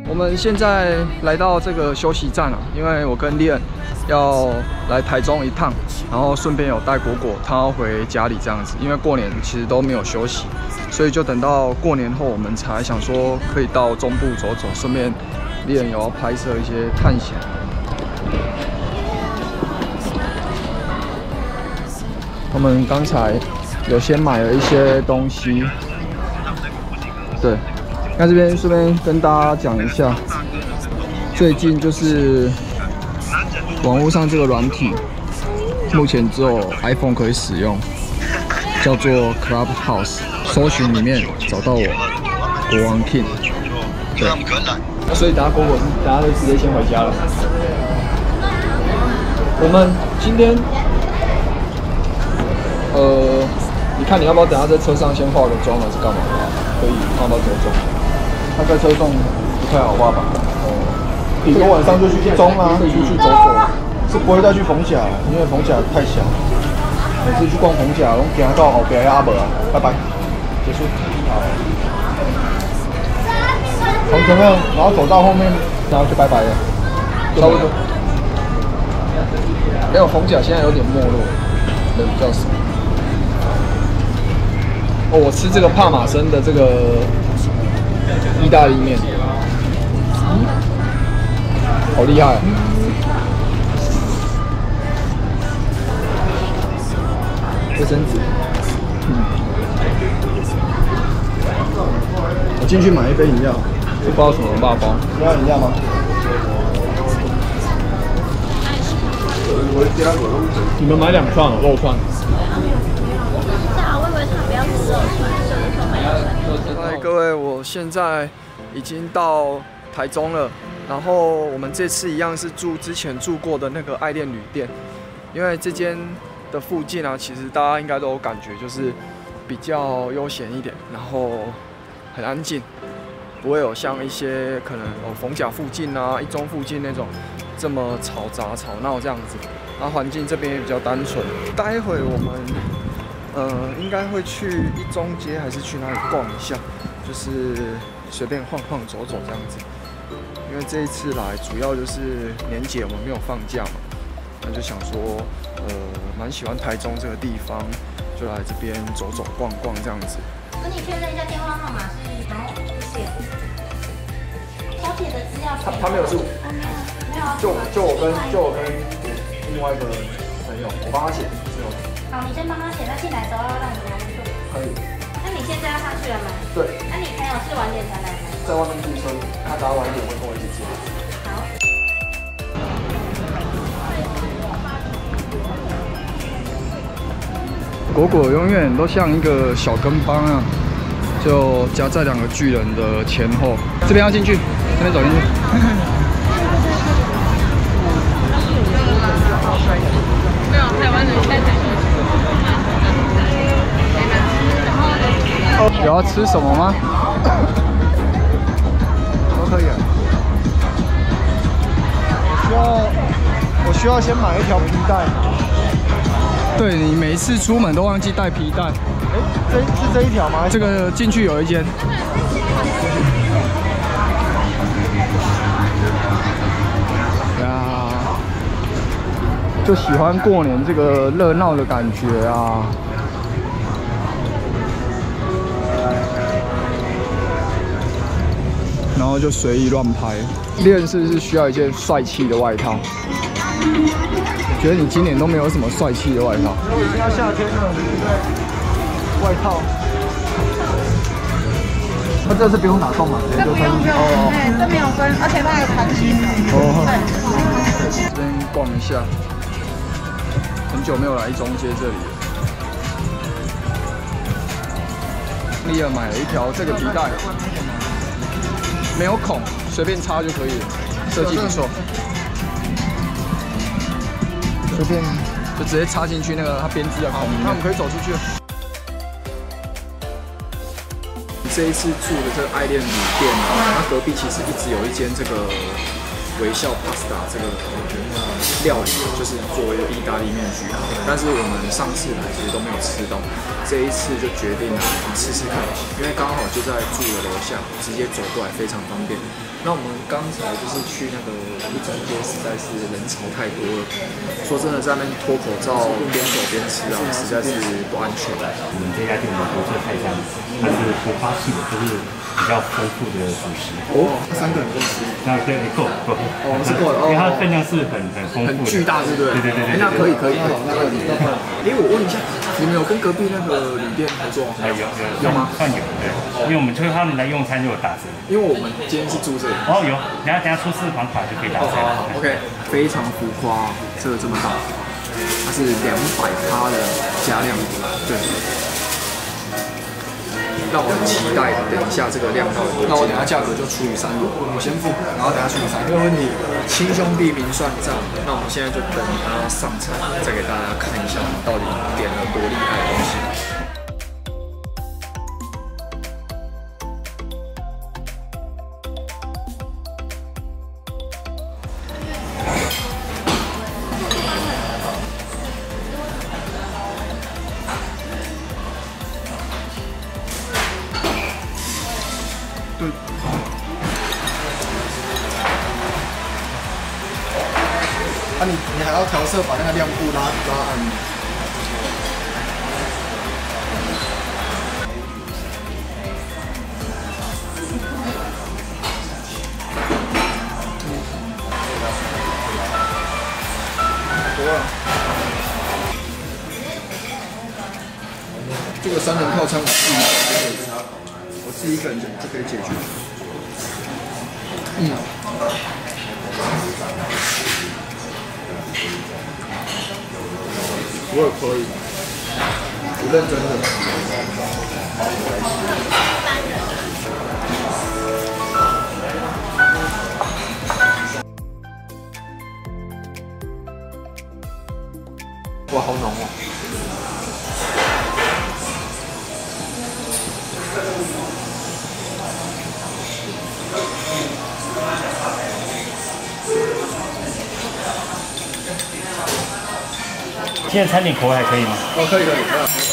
我们现在来到这个休息站了，因为我跟Lian要来台中一趟，然后顺便有带果果，他要回家里这样子。因为过年其实都没有休息，所以就等到过年后，我们才想说可以到中部走走，顺便Lian有要拍摄一些探险。他们刚才有先买了一些东西，对。那这边顺便跟大家讲一下，最近就是网络上这个软体，目前只有 iPhone 可以使用，叫做 Clubhouse。搜寻里面找到我，国王 King。对。所以等下果果大家就直接先回家了。我们今天，你看你要不要等下在车上先化个妆，还是干嘛？可以，要不要走走？他在车上不太好画吧？顶多晚上就去中啊，出去走走，是不会再去逢甲，因为逢甲太小。每次去逛逢甲，拢行到后边阿伯啊，拜拜，结束。好。从前面，然后走到后面，然后就拜拜了，差不多。没有逢甲现在有点没落，人比较少。哦，我吃这个帕玛森的这个意大利面，好厉害！卫生纸，我进去买一杯饮料，这不知道什么霸包，你要饮料吗？你们买2串肉串。嗨，各位，我现在已经到台中了。然后我们这次一样是住之前住过的那个爱恋旅店，因为这间的附近啊，其实大家应该都有感觉，就是比较悠闲一点，然后很安静，不会有像一些可能逢甲附近啊、一中附近那种这么嘈杂吵闹这样子。然后环境这边也比较单纯。待会我们应该会去一中街还是去哪里逛一下，就是随便晃晃走走这样子。因为这一次来主要就是年节我们没有放假嘛，那就想说蛮喜欢台中这个地方，就来这边走走逛逛这样子。 跟你确认一下电话号码是好，谢谢。小姐的资料他没有是， 没有， 就我跟另外一个朋友，我帮他写是吗？ 好，你先帮他写，那进来的时候要让你拿去。 可以。 那你现在要上去了吗？ 对。 那你朋友是晚点才来吗？ 在外面驻车，他等下晚一点会跟我一起接。 好。 果果永远都像一个小跟班啊，就夹在2个巨人的前后。这边要进去，这边走进去。 没有台湾人在台有要吃什么吗？都可以啊。我需要先买一条皮带。对，你每一次出门都忘记带皮带。哎，这一条吗？这个进去有一间。呀，就喜欢过年这个热闹的感觉啊。然后就随意乱拍。练士是需要一件帅气的外套。觉得你今年都没有什么帅气的外套。已经要夏天了，对不对？外套。它这是不用打洞嘛？ 这不用，对，这没有分，而且它还有弹性的。 哦。这边逛一下，很久没有来一中街这里了。丽儿买了一条这个皮带。没有孔，随便插就可以了，设计不错。随便就直接插进去那个它编织的孔里面。那我们可以走出去了。这一次住的这个爱恋旅店啊，它隔壁其实一直有一间这个微笑 pasta 这个料理，就是作为意大利面居好。但是我们上次来其实都没有吃到，这一次就决定了试试看，因为刚好就在住的楼下，直接走过来非常方便。那我们刚才就是去那个一整街，实在是人潮太多了。说真的，在那边脱口罩边走边吃啊，实在是不安全。 我们这家店的特色菜单，它是不发气的，就是比较丰富的主食。 哦，3个人够吃？ 那对，够。 哦，是够了。 因为它的分量是很丰富的， 很巨大，对不对？ 对。 那可以。我问一下，你们有跟隔壁那个旅店合作吗？ 有吗？算有，对。因为我们就是他们来用餐就有打折。因为我们今天是住这里。哦，有，等下出4房卡就可以打折。 好 ，OK， 非常浮夸，这个这么大，它是200%的加量，对。让我很期待，等一下这个量到底。那我等下价格就除以3，我先付，然后等下除以3，没有问题。亲兄弟明算账，那我们现在就等他上菜，再给大家看一下到底点了多厉害的东西。对。啊你还要调色，把那个亮度拉暗。多了。这个3人套餐我自己一个人就可以解决。我也可以，我认真的。哇，好浓哦！ 现在餐点口味还可以吗？ 哦，可以。